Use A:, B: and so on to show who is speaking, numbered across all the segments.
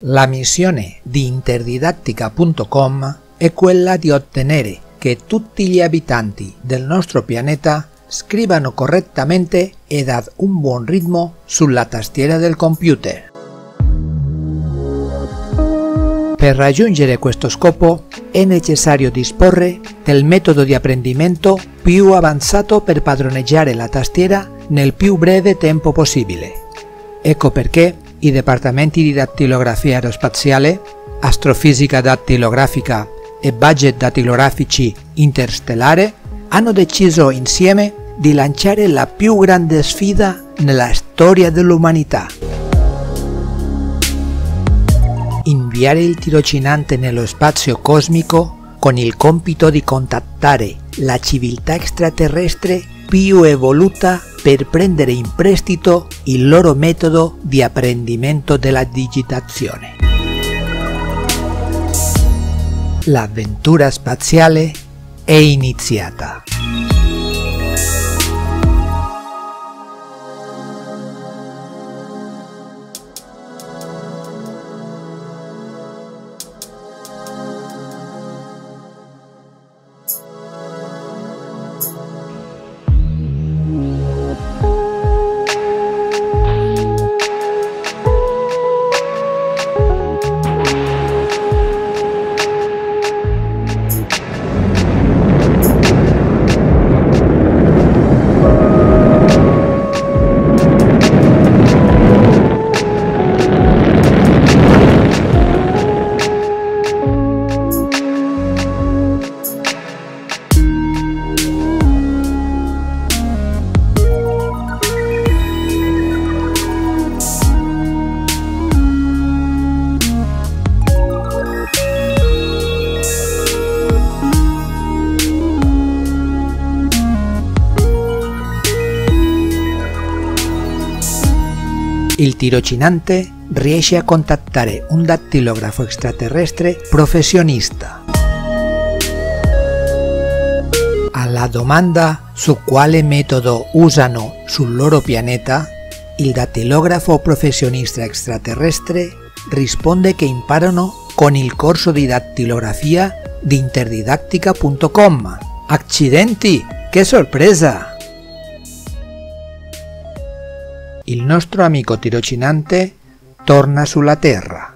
A: La missione di Interdidattica.com è quella di ottenere che tutti gli abitanti del nostro pianeta scrivano correttamente ed ad un buon ritmo sulla tastiera del computer. Per raggiungere questo scopo è necessario disporre del metodo di apprendimento più avanzato per padroneggiare la tastiera nel più breve tempo possibile. Ecco perché i dipartimenti di dattilografia aerospaziale, astrofisica dattilografica e budget dattilografici interstellare hanno deciso insieme di lanciare la più grande sfida nella storia dell'umanità. Inviare il tirocinante nello spazio cosmico con il compito di contattare la civiltà extraterrestre più evoluta per prendere in prestito il loro metodo di apprendimento della digitazione. L'avventura spaziale è iniziata. Il tirocinante riesce a contattare un dattilografo extraterrestre professionista. Alla domanda su quale metodo usano sul loro pianeta, il dattilografo professionista extraterrestre risponde che imparano con il corso di dattilografia di Interdidattica.com. Accidenti, che sorpresa! Il nostro amico tirocinante torna sulla Terra.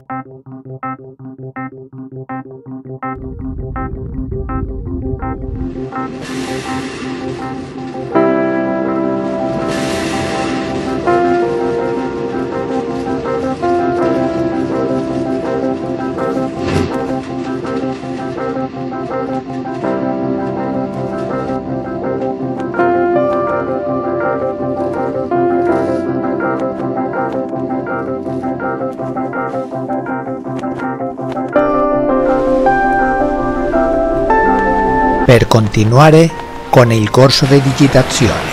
A: Per continuare con il corso di digitazione.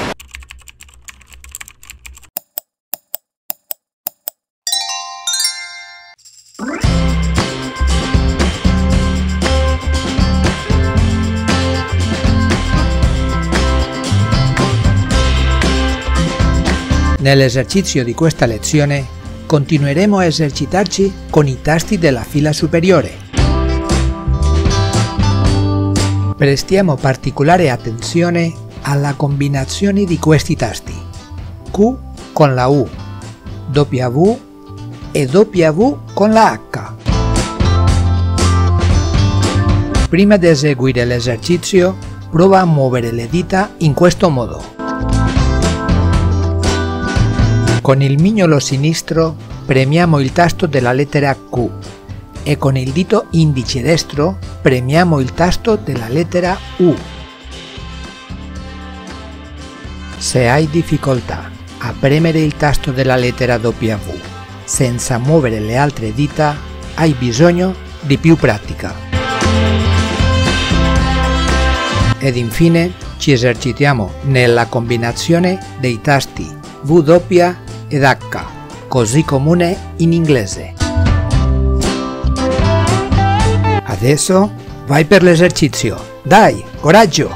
A: Nell'esercizio di questa lezione continueremo a esercitarci con i tasti della fila superiore. Prestiamo particolare attenzione alla combinazione di questi tasti: Q con la U, W e W con la H. Prima di eseguire l'esercizio, prova a muovere le dita in questo modo. Con il mignolo sinistro premiamo il tasto della lettera Q e con il dito indice destro premiamo il tasto della lettera U. Se hai difficoltà a premere il tasto della lettera W senza muovere le altre dita, hai bisogno di più pratica. Ed infine ci esercitiamo nella combinazione dei tasti W ed H, così comune in inglese. Adesso vai per l'esercizio. Dai, coraggio!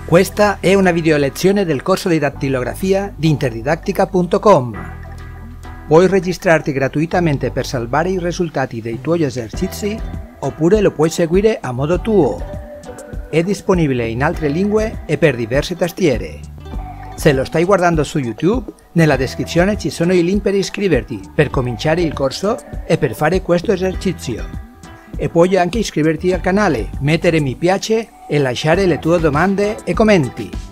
A: Questa è una video lezione del corso di dattillografia di interdidattica.com. Puoi registrarti gratuitamente per salvare i risultati dei tuoi esercizi oppure lo puoi seguire a modo tuo. È disponibile in altre lingue e per diverse tastiere. Se lo stai guardando su YouTube, nella descrizione ci sono i link per iscriverti, per cominciare il corso e per fare questo esercizio. E puoi anche iscriverti al canale, mettere mi piace e lasciare le tue domande e commenti.